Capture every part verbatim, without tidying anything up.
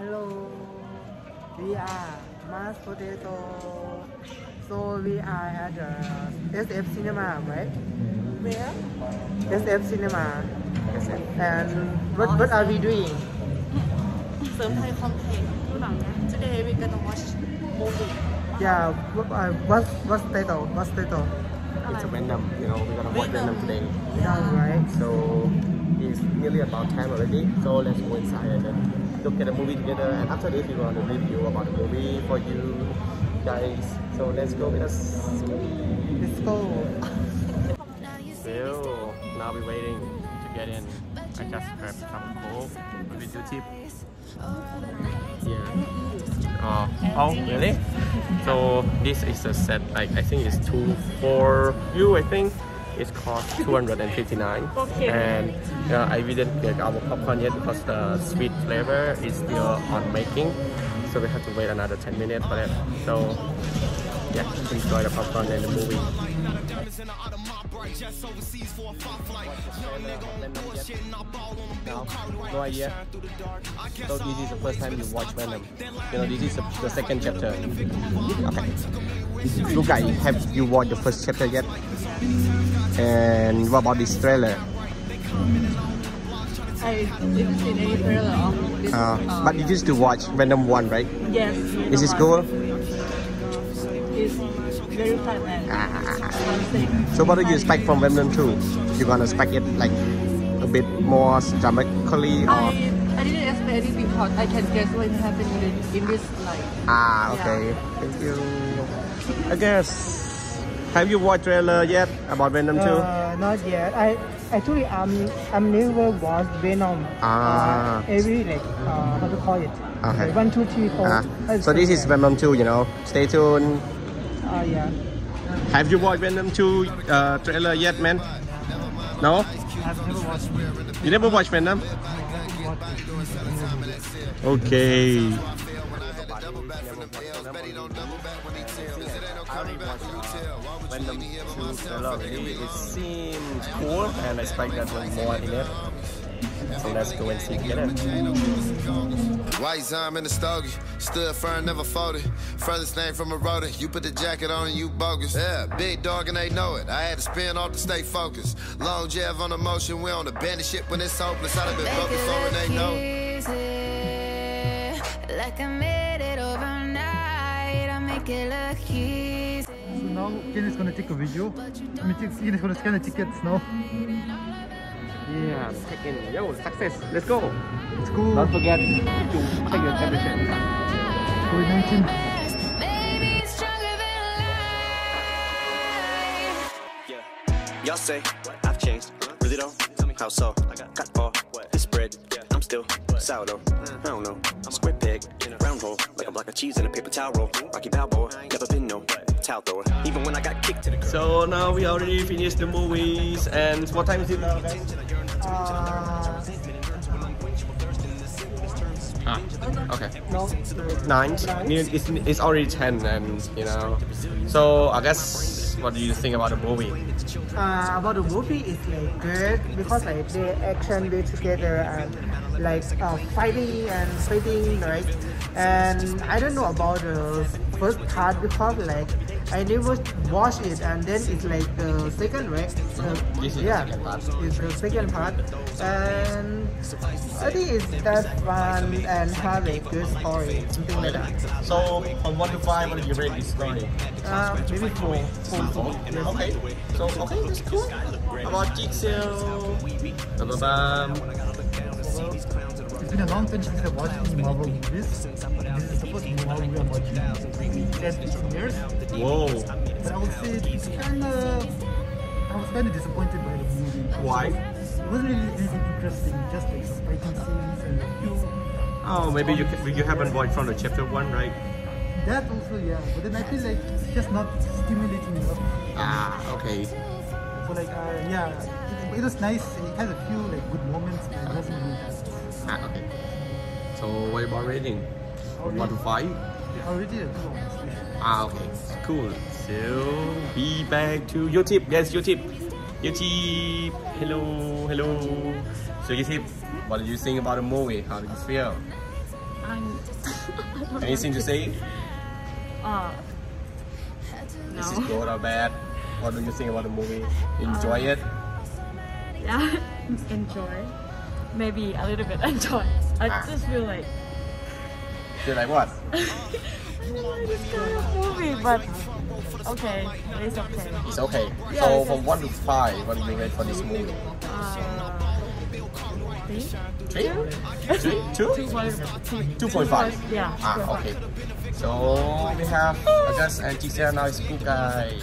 Hello, we are Mass Potato. So we are at the S F Cinema, right? Where? S F Cinema. S F. And what what are we doing? Some Thai content. Today we're gonna watch movie. Yeah. What uh, what what's title? What's title? It's a Venom. You know, we're gonna watch Venom today. Yeah. Right. So it's nearly about time already. So let's go inside and then look at the movie together. And after this, we're gonna review about the movie for you guys. So let's go with us. Let's go. So now we're waiting to get in. I just grabbed some coke with your tip. Yeah. Oh, oh, really? So this is a set. Like I think it's two for you. I think it's cost two hundred and fifty-nine. Okay. And uh, I didn't get our popcorn yet because the sweet flavor is still on making. So we have to wait another ten minutes for that. So yeah, enjoy the popcorn and the movie. No, no idea. So this is the first time you watch Venom. You know, this is the, the second chapter. Okay. Look, guys, have you watched the first chapter yet? And what about this trailer? I didn't see any trailer of this. Uh, uh, but you used to watch Venom one, right? Yes. Is this cool? It's very fun and Ah. So what do you expect from Venom two? You're gonna expect it like a bit more dramatically or? I, I didn't expect it because I can guess what happened in, in this life. Ah, okay. Yeah. Thank you. I guess. Have you watched trailer yet about Venom two? Uh, not yet. I actually I'm I'm never watched Venom. Ah. Uh, every like uh, how to call it? Okay. Like one, two, three, four. Ah. So this is Venom two. You know. Stay tuned. Uh, yeah. Have you watched Venom two uh, trailer yet, man? No? I've never watched it. You never watched Venom? Okay. Venom two trailer already. It seems cool and I expect that there's more in it. So let's go and see together. White Zime in the stogie, stood firm, never folded. Furthest thing from a rodent, you put the jacket on and you bogus. Yeah, big dog and they know it. I had to spin off to stay focused. Long jab on the motion, we on the bandit shit when it's hopeless. I've been broke before and they know it. Like I made it overnight, I make it look easy. So now Ken is gonna take a video. I mean, Ken is gonna scan the tickets now. Yeah, check in. Yo, success. Let's go. It's cool. Don't forget to check your temperature. COVID nineteen. Baby, it's stronger than life. Yeah. Y'all say I've changed. Really though? Tell me how so. I got got all this bread. I'm still sourdough. I don't know. Square peg, round hole, like a block of cheese in a paper towel roll. Rocky Balboa, never been no towel thrower. Even when I got kicked to the curb. So now we already finished the movies, and what time is it now, guys? Uh, Ah, okay. no. Nine. It's, it's already ten, and you know. So I guess, what do you think about the movie? Uh, about the movie is like good because like they action they together and like uh, fighting and fighting, right? And I don't know about the first part because like I never watched it, and then it's like the second, right? Uh, This is yeah, the second part. it's the second part, and I think it's that fun and have a good story, something like that. So from one to five, what do you rate this story? Uh, maybe four, four, four. Yes. Okay. So okay, that's cool. How about Jigsaw? Bum, bum, bum. It's been a long time since I watched any Marvel movies. This is supposed to be Marvel we are watching ten, fifteen years. Whoa. But I would say it's kinda... I was kinda disappointed by the movie. Why? It wasn't really anything interesting, just like some fighting scenes and a few... Oh, maybe you you haven't watched from the chapter one, right? That also, yeah. But then I feel like it's just not stimulating enough. Ah, okay. So like, uh, yeah, it, it was nice. It has a few like good moments, but it wasn't really that. Ah, okay. So what about rating? From one to five? Already a two, honestly. Ah, okay. Cool. So be back to your tip. Yes, your tip. Your tip. Hello, hello. So your tip. What do you think about the movie? How do you feel? I'm Anything to say? Uh, Is no. it good or bad? What do you think about the movie? Enjoy it? Yeah, enjoy. Maybe a little bit enjoy. I Ah. just feel like Feel like what? I don't like this kind of movie, but okay, it's okay. It's okay. Yeah, So it's from okay. one to five, what do you rate for this movie? Uh, three? Three? Three? Two? Two point Two point five. Yeah. Ah, okay. So we have August and Giselle now is cool guys.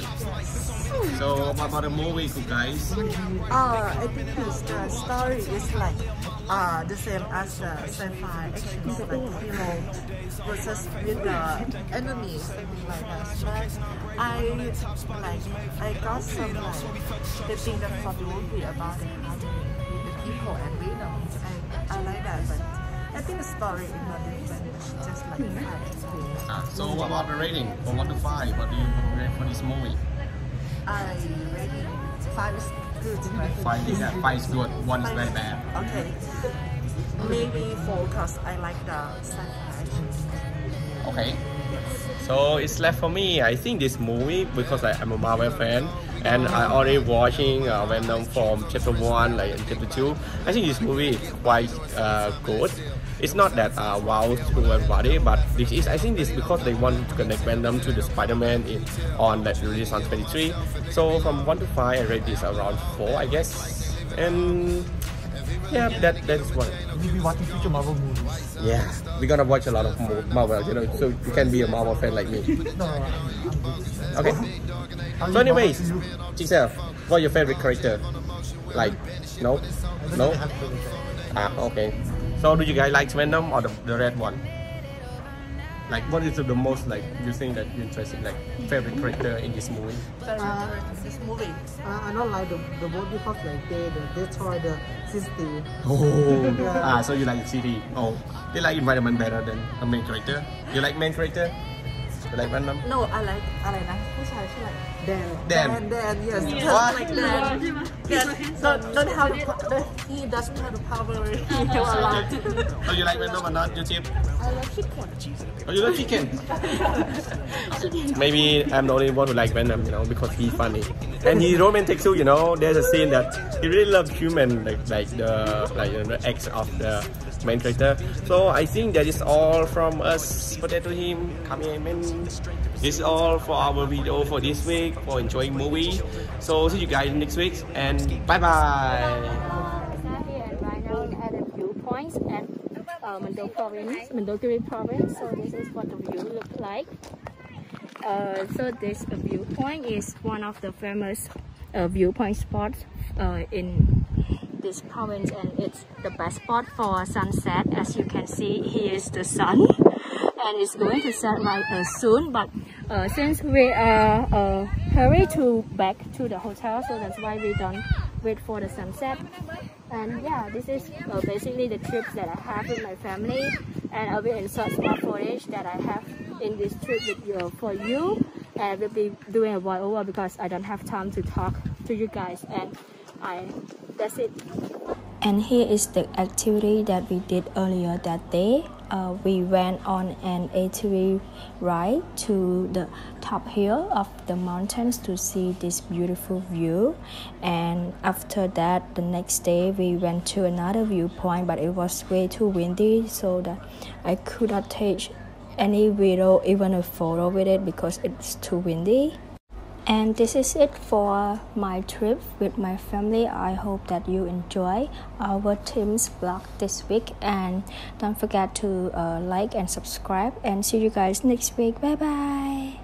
So what about the movie, cool guys? Uh, I think this, the story is like uh, the same as the sci-fi action, like hero versus with the enemy, something like that. But I like I got some like the thing that for the movie about the harmony with the people and Venom. I, I like that, but I think the story is not different. It's just like that. Ah, so what about the rating? From one to five, what do you rate for this movie? I rating five is good, right? Five is yeah, five is good, one is very bad. Okay. Maybe four because I like the sci-fi action. Okay. So it's left for me. I think this movie, because I, I'm a Marvel fan and I already watching uh, Venom from chapter one, like and chapter two. I think this movie is quite uh, good. It's not that uh, wow to everybody, but this is I think this because they want to connect Venom to the Spider-Man in on that release on twenty-three. So from one to five, I rate this around four, I guess. And yeah, that that's what. You'll be watching future Marvel movies. Yeah, we're gonna watch a lot of mo- Marvel, you know, so you can be a Marvel fan like me. No, I'm good. Okay. How So is anyways, Marvel to you? Giselle, what's your favorite character? Like, no, I don't no. really have favorite. Ah, okay. So do you guys like Venom or the, the red one? Like, what is the most like you think that you're interested like favorite character in this movie? Uh, this movie, uh, I don't like the the boat because like they they destroy the city. Oh, Yeah. ah, so you like the city? Oh, you like environment better than the main character? You like main character? You like Venom? No, I like อะไรนะผู้ชายชื่ออะไร Dan Dan. Dan Dan yes What? just like Dan yes don't don't have the po- the- he doesn't have the power he have a lot. So you like Venom or not, you Chip? I like chicken. Oh, you like chicken? Maybe I'm the only one who like Venom, you know, because he's funny and he's romantic too. You know, there's a scene that he really loves human, like like the like you know, the ex of the main character. So I think that is all from us. Potato him, coming in. This is all for our video for this week for enjoying movie. So see you guys next week and bye bye. Now here and right now at the viewpoints at uh, Mondul province, mondulkiri province. So this is what the view look like. Uh, so this uh, viewpoint is one of the famous uh, viewpoint spots uh, in this province, and it's the best spot for sunset. As you can see, here is the sun, and it's going to set right uh, soon. But uh, since we are uh, hurry to back to the hotel, so that's why we don't wait for the sunset. And yeah, this is uh, basically the trips that I have with my family, and I will insert more footage that I have in this trip with you for you, and I will be doing a voiceover because I don't have time to talk to you guys, and I that's it. And here is the activity that we did earlier that day. Uh, we went on an A T V ride to the top hill of the mountains to see this beautiful view. And after that, the next day we went to another viewpoint, but it was way too windy, so that I could not take any video, even a photo with it, because it's too windy. And this is it for my trip with my family. I hope that you enjoy our team's vlog this week, and don't forget to uh, like and subscribe, and see you guys next week. Bye bye.